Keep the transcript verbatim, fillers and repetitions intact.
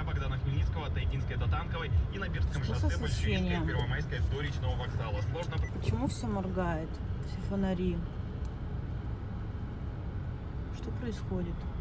октября Богдана Хмельницкого, Тайгинская до Танковой и на Бирском шоссе Большевистская, Первомайская до Речного вокзала. Сложно... Почему все моргает? Все фонари. Что происходит?